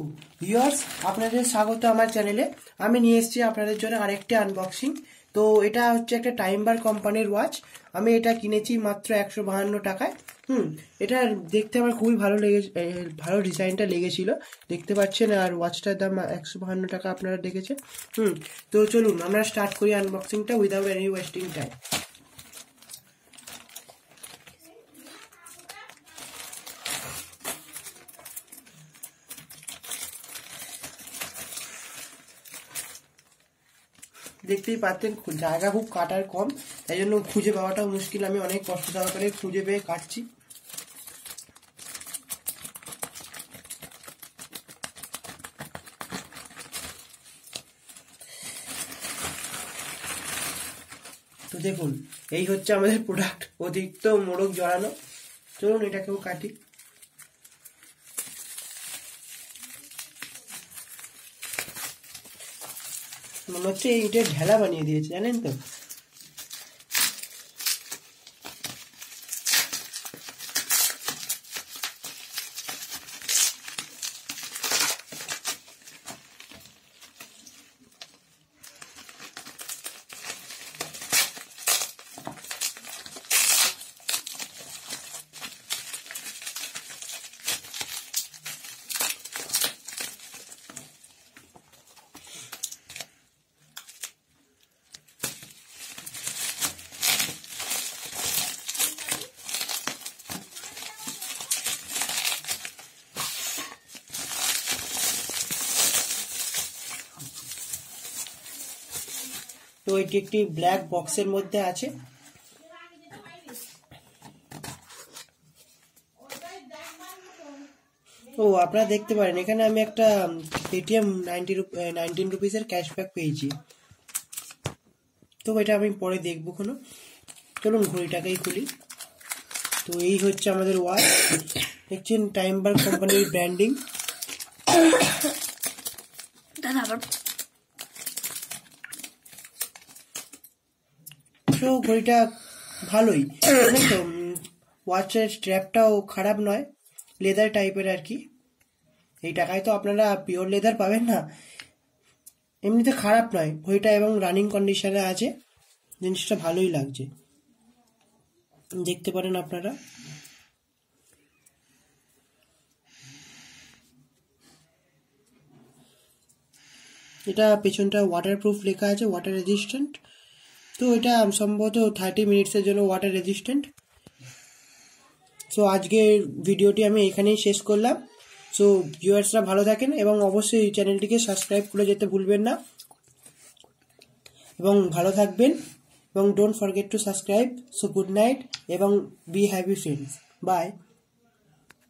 Viewers, আপনাদের স্বাগত আমার চ্যানেলে। আমি নিয়ে এসেছি আপনাদের জন্য আরেকটি আনবক্সিং। তো এটা হচ্ছে একটা টাইমবার কোম্পানির ওয়াচ। আমি এটা কিনেছি মাত্র 152 টাকায়। এটা দেখতে আমার খুবই ভালো লেগেছে, ভালো ডিজাইনটা লেগেছিল দেখতে পাচ্ছেন। আর ওয়াচটার দাম 152 টাকা আপনারা দেখেছেন। তো চলুন আমরা স্টার্ট করি আনবক্সিংটা উইদাউট এনি ওয়েস্টিং টাইম। দেখতেই পাচ্ছেন জায়গা খুব কাটার কম, তাই জন্য খুঁজে পাওয়াটাও মুশকিল। আমি অনেক কষ্ট সহকারে খুঁজে পেয়ে কাটছি। তো দেখুন, এই হচ্ছে আমাদের প্রোডাক্ট, অতিরিক্ত মোড়ক জড়ানো। চলুন এটাকেও কাটি। মনে হচ্ছে এইটা ঢেলা বানিয়ে দিয়েছে, জানেন তো। তো এটি একটি ব্ল্যাক বক্সের মধ্যে আছে। ও আপনারা দেখতে পারেন এখানে আমি একটা পেটিএম 19 রুপিসের ক্যাশব্যাক পেয়েছি। তো এটা আমি পরে দেখবো কোনো। চলুন ঘড়িটাকেই খুলি। তো এই হচ্ছে আমাদের ওয়াচ, দেখছেন টাইমবার কোম্পানির ব্র্যান্ডিং। তো ঘড়িটা ভালোই, জানেন তো। ওয়াচের স্ট্র্যাপটাও খারাপ নয়, লেদার টাইপের আর কি। এই টাকায় তো আপনারা পিওর লেদার পাবেন না। এমনিতে খারাপ নয় ঘড়িটা, এবং রানিং কন্ডিশনে আছে। জিনিসটা ভালোই লাগছে, দেখতে পারেন আপনারা। এটা পেছনটা ওয়াটারপ্রুফ লেখা আছে, ওয়াটার রেজিস্ট্যান্ট। তো এটা সম্ভবত 30 মিনিটসের জন্য ওয়াটার রেজিস্ট্যান্ট। সো আজকের ভিডিওটি আমি এখানেই শেষ করলাম। সো ভিউয়ার্সরা ভালো থাকেন, এবং অবশ্যই এই চ্যানেলটিকে সাবস্ক্রাইব করে যেতে ভুলবেন না, এবং ভালো থাকবেন। এবং don't forget to subscribe. So good night এবং বি হ্যাপি ফ্রেন্ডস। বাই।